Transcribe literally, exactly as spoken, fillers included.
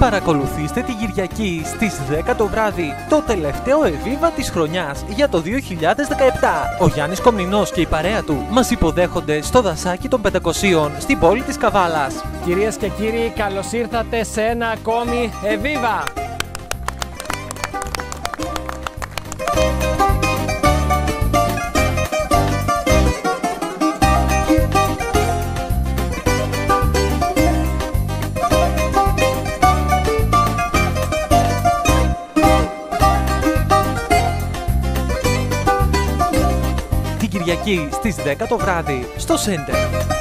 Παρακολουθήστε την Κυριακή στις δέκα το βράδυ το τελευταίο Εβίβα της χρονιάς για το δύο χιλιάδες δεκαεπτά. Ο Γιάννης Κομνηνός και η παρέα του μας υποδέχονται στο δασάκι των πεντακοσίων στην πόλη της Καβάλας. Κυρίες και κύριοι, καλώς ήρθατε σε ένα ακόμη Εβίβα! Κυριακή στις δέκα το βράδυ στο Center.